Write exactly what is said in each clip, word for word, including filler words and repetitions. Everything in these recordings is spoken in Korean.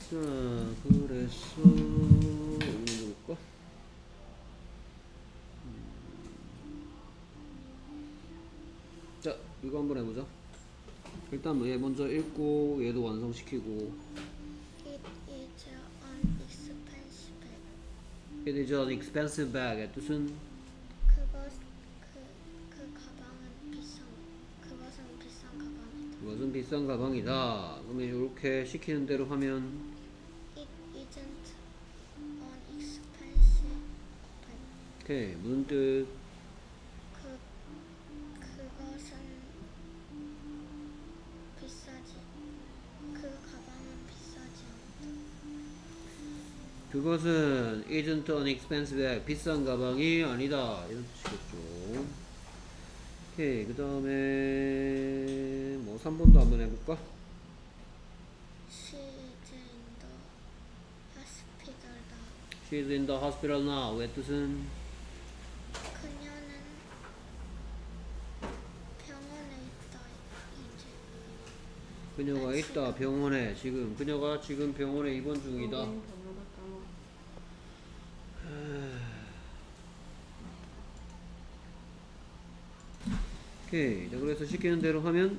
자, 그래서 여기 볼까? 자, 이거 한번 해보자. 일단 뭐 얘 먼저 읽고 얘도 완성시키고. It is an expensive bag. It is an expensive bag. 뜻은 그것 그, 그 가방은 비싼 그것은 비싼 가방이다. 그것은 비싼 가방이다. 그러면 이렇게 시키는 대로 하면 It isn't an expensive bag. 오케이. 무슨 뜻? 그 그것은 비싸지. 그 가방은 비싸지 않다. 그것은 isn't an expensive bag. 비싼 가방이 아니다. 이런 뜻이겠죠. 오케이. 그 다음에 뭐 삼 번도 한번 해볼까? She is in the hospital now. She's in the hospital now. 의 뜻은 그녀는 병원에 있다. 이제 그녀가 있다. 병원에 지금 그녀가 지금 병원에 입원 중이다. 오케이. 자, 그래서 시키는 대로 하면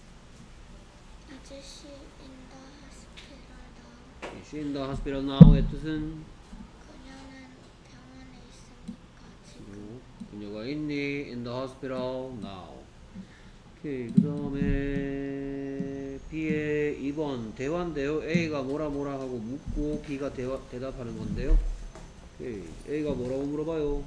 이제 she in the hospital now. She's in the hospital now의 뜻은 그녀는 병원에 있으니까 지금. 그녀가 있니? In the hospital now. 오케이. 그 다음에 B의 이 번 대화인데요. A가 뭐라 뭐라 하고 묻고 B가 대화, 대답하는 건데요. 오케이. A가 뭐라고 물어봐요?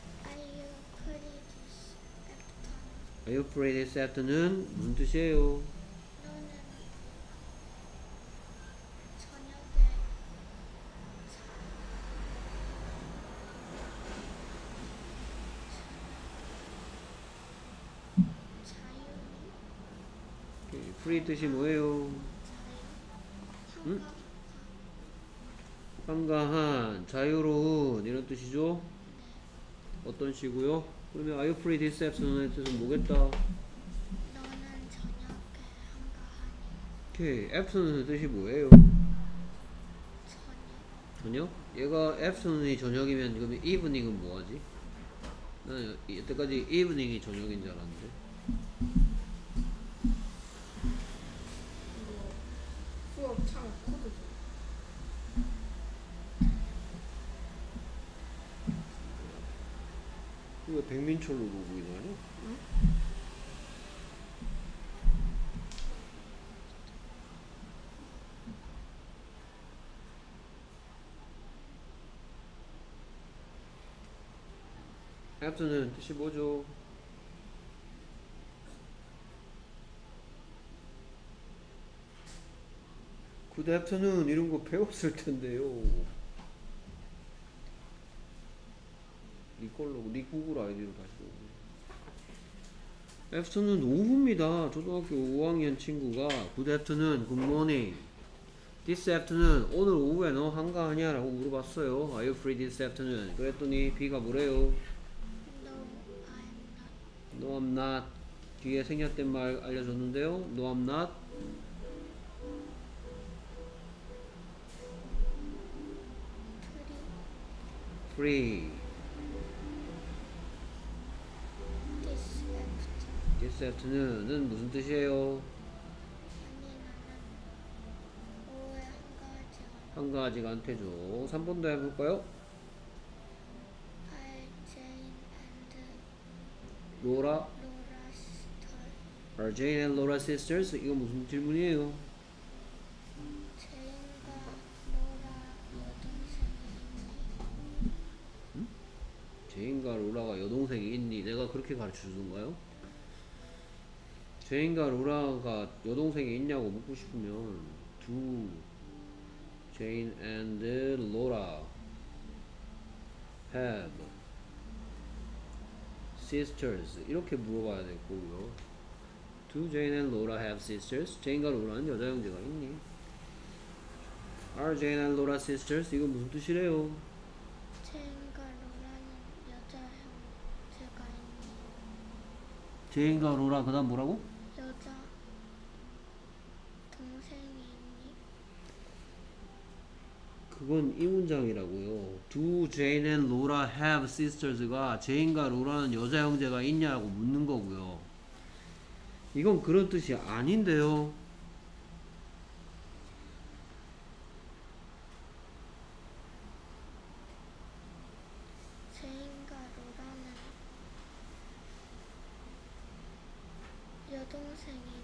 Are you free this afternoon? Are you free this afternoon? 무슨 뜻이에요? 너는 저녁에 자, 자유니? 오케이. free 뜻이 뭐예요? 자유? 응? 한가한, 자유로운 이런 뜻이죠? 어떤 시고요? 그러면 are you free this afternoon의 뜻은 뭐겠다? 너는 저녁에 한가하니? 오케이. afternoon의 뜻이 뭐예요? 저녁? 저녁? 얘가 afternoon이 저녁이면 그러면 evening은 뭐하지? 나는 여태까지 evening이 저녁인 줄 알았는데. 수업 참 코드죠. 이거 백민철로 보고 있나요? 응? afternoon 뜻이 뭐죠? good afternoon 이런 거 배웠을 텐데요. 네 걸로, 네 구글 아이디로 다시 오고. afternoon 오후입니다. 초등학교 오 학년 친구가 good afternoon, good morning. this afternoon 오늘 오후에 너 한가하냐? 라고 물어봤어요. are you free this afternoon? 그랬더니 B가 뭐래요? No, I'm not. no I'm not. 뒤에 생략된 말 알려줬는데요. no I'm not. Free free this afternoon. this afternoon은 무슨 뜻이에요? 아니 나는 오후에 한가하지 않아. 한가하지가 않대죠. 삼 번도 해볼까요? I, Jane and 로라 Laura sister. Are Jane and Laura sisters? 이거 무슨 질문이에요? 제인과 로라 여동생이 있니? 제인과 로라가 여동생이 있니? 내가 그렇게 가르쳐주던가요? 제인과 로라가 여동생이 있냐고 묻고 싶으면 Do Jane and Laura have sisters? 이렇게 물어봐야 될 거고요. Do Jane and Laura have sisters? 제인과 로라는 여자 형제가 있니? Are Jane and Laura sisters? 이거 무슨 뜻이래요? 제인과 로라는 여자 형제가 있니? 제인과 로라 그 다음 뭐라고? 여자 동생이 있니? 그건 이 문장이라고요. Do Jane and Laura have sisters가 제인과 로라는 여자 형제가 있냐고 묻는 거고요. 이건 그런 뜻이 아닌데요. 제인과 로라는 여동생이니?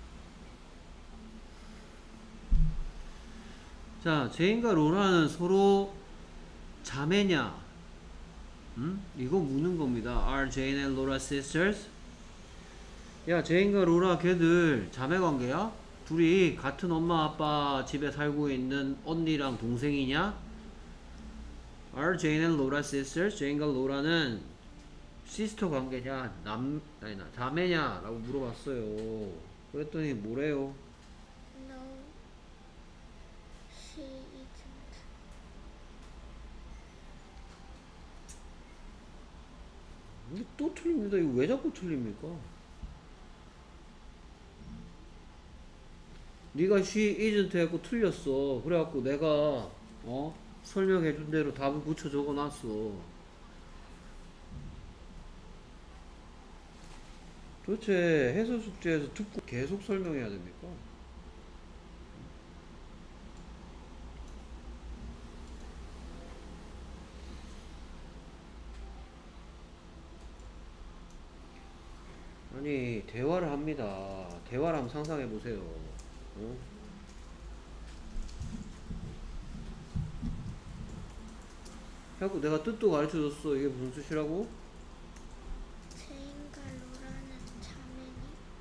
자, 제인과 로라는 서로 자매냐? 음? 이거 묻는 겁니다. Are Jane and Laura sisters? 야, 제인과 로라 걔들 자매 관계야? 둘이 같은 엄마 아빠 집에 살고 있는 언니랑 동생이냐? Are Jane and Laura sisters? 제인과 로라는 시스터 관계냐? 남, 아니, 나, 자매냐? 라고 물어봤어요. 그랬더니 뭐래요? No, she isn't. 이게 또 틀립니다. 이거 왜 자꾸 틀립니까? 네가 she isn't 했고 틀렸어. 그래갖고 내가 어? 설명해준 대로 답을 붙여 적어놨어. 도대체 해설 숙제에서 듣고 계속 설명해야 됩니까? 아니 대화를 합니다. 대화를 한번 상상해 보세요. 어? 해갖고 내가 뜻도 가르쳐줬어. 이게 무슨 뜻이라고? 제인과 로라는 자매니?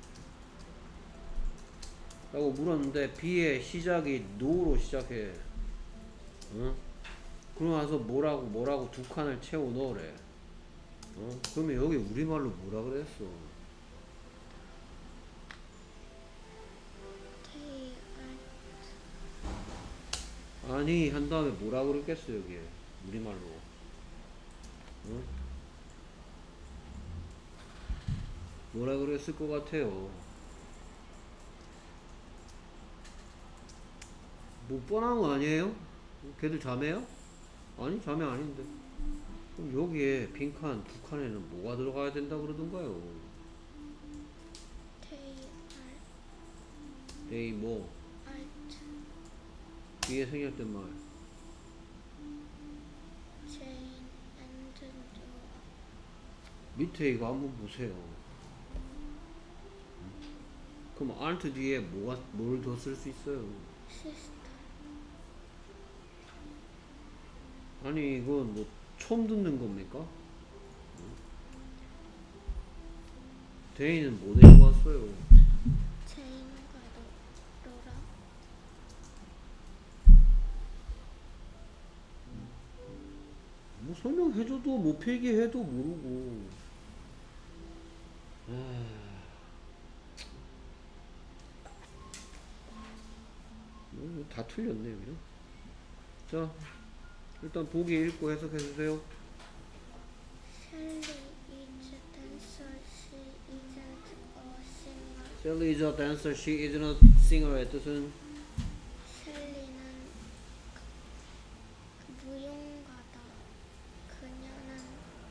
라고 물었는데 B의 시작이 no로 시작해. 어? 그러고 나서 뭐라고 뭐라고 두 칸을 채워 넣으래. 어? 그러면 여기 우리말로 뭐라 그랬어? They aren't. 아니 한 다음에 뭐라 그랬겠어 여기에 우리말로? 어? 뭐라 그랬을 것 같아요? 뭐 뻔한 거 아니에요? 걔들 자매야? 아니 자매 아닌데. 그럼 여기에 빈칸 두 칸에는 뭐가 들어가야 된다 그러던가요? They are, 에이 뭐 aren't. 뒤에 생략된 말. Jane and Laura. 밑에 이거 한번 보세요. 그럼 aren't 뒤에 뭐가 뭘 더 쓸 수 있어요? Sister. 아니 이건 뭐 처음 듣는 겁니까? 데이는 뭐 데리고 왔어요? 제인과 로, 로라. 뭐 설명해줘도 못 필기해도 모르고. 아... 뭐, 다 틀렸네 그죠? 자 일단 보기 읽고 해석해주세요. Sally is a dancer. She isn't a singer. Sally is a dancer. She isn't a singer의 뜻은 셀리는 무용가다. 그녀는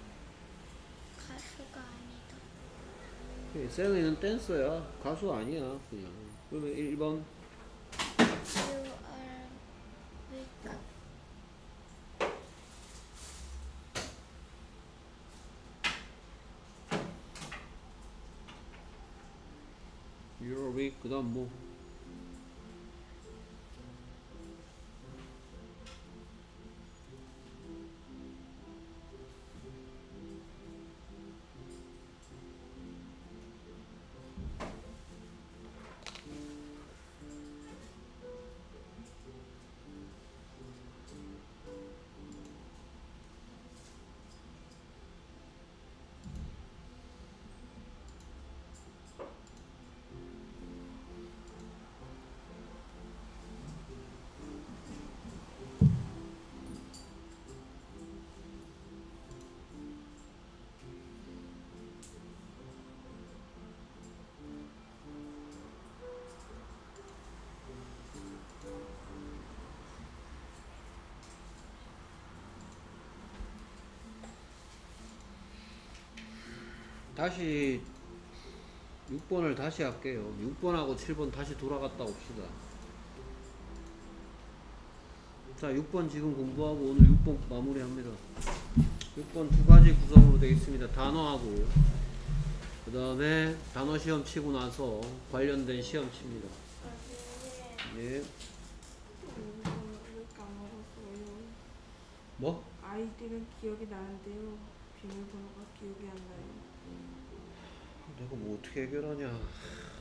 가수가 아니다. 셀리는 댄서야. 가수 아니야 그냥. 그러면 일 번 You are weak. You're weak. 그 다음 뭐 다시 육 번을 다시 할게요. 육 번하고 칠 번 다시 돌아갔다 옵시다. 자, 육 번 지금 공부하고 오늘 육 번 마무리합니다. 육 번 두 가지 구성으로 되어 있습니다. 단어하고 그 다음에 단어 시험 치고 나서 관련된 시험 칩니다. 예. 왜 까먹었어요? 뭐? 아이들은 기억이 나는데요. 비밀번호가 기억이 안 나요. 내가 뭐 어떻게 해결하냐.